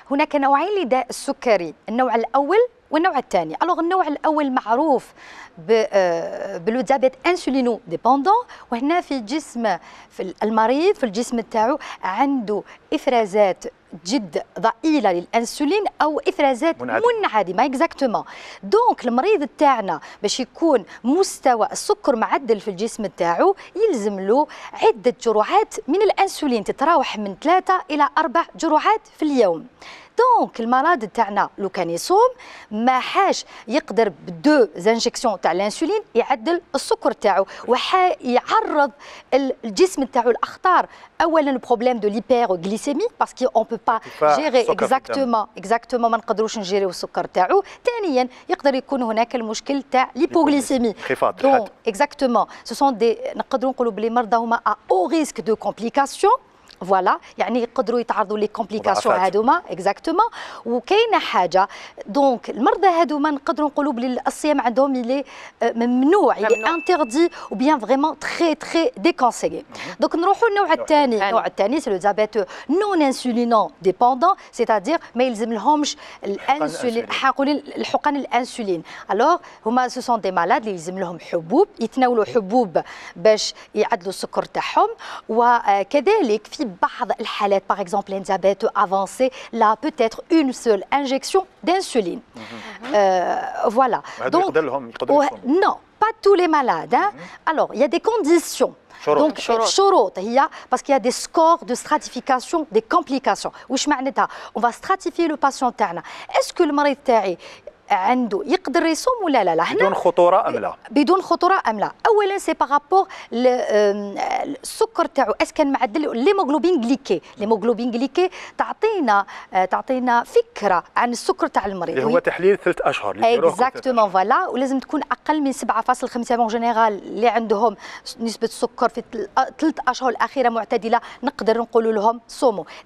هناك نوعين لداء السكري، النوع الأول والنوع الثاني. الوغ النوع الاول معروف بلو ديابيت انسولينو ديبوندون، وهنا في جسم في المريض في الجسم تاعو عنده افرازات جد ضئيله للانسولين او افرازات منعدمه اكزاكتومون. دونك المريض تاعنا باش يكون مستوى السكر معدل في الجسم تاعو يلزم له عده جرعات من الانسولين، تتراوح من 3 إلى 4 جرعات في اليوم. دونك المرض تاعنا لو كان يصوم ما حاش يقدر بدو زانجيكسيون تاع الانسولين يعدل السكر تاعو، وحيعرض الجسم تاعو الاخطار. اولا البروبليم دو ليبيروغليسيمي باسكو اون بو با جيري اكزاكتومون ما نقدروش نجيريو السكر تاعو. ثانيا يقدر يكون هناك المشكل تاع ليبوغليسيمي. دونك اكزاكتومون سو سون دي نقدروا نقولوا بلي مرضى هما او ريسك دو كومبليكاسيون. فوالا يعني يقدروا يتعرضوا لي كومبليكاسيون هذوما اكزاكتومون. وكاينه حاجه دونك المرضى هذوما نقدروا نقولوا بلي الصيام عندهم اللي ممنوع اللي انتردي او بيان فريمون تري تري ديكونسيي. دونك نروحوا للنوع الثاني. النوع الثاني سي لو ديابيت نون انسولينون ديبوندون، سيتادير ما يلزم لهمش الانسولين، حنقول الحقن الانسولين. الوغ هما سو سون دي مالاد اللي يلزم لهم حبوب، يتناولوا حبوب باش يعدلوا السكر تاعهم. وكذلك في بعض الحالات باغ اكزومبل ان ديابيت افونسي لا بوتيتر اون سول انجيكسيون دانسولين. فوالا دونك نو با تو لي مالاد. الوغ يا دي كونديسيون. دونك شروط هي باسكو يا دي سكور دو ستراتيفيكاسيون دي كومبليكاسيون. واش معناتها؟ اون فا ستراتيفي لو باسيون تاعنا، اسكو المريض تاعي عنده يقدر يصوم ولا لا؟ هنا بدون خطوره ام لا؟ بدون خطوره ام لا؟ اولا سي بارابور السكر تاعو اس كان معدل ليموغلوبين غليكي. ليموغلوبين غليكي تعطينا فكره عن السكر تاع المريض اللي هو تحليل 3 اشهر اكزاكتومون. فوالا ولازم تكون اقل من 7.5 بون جينيرال اللي عندهم نسبه السكر في 3 اشهر الاخيره معتدله نقدر نقولوا لهم صوموا.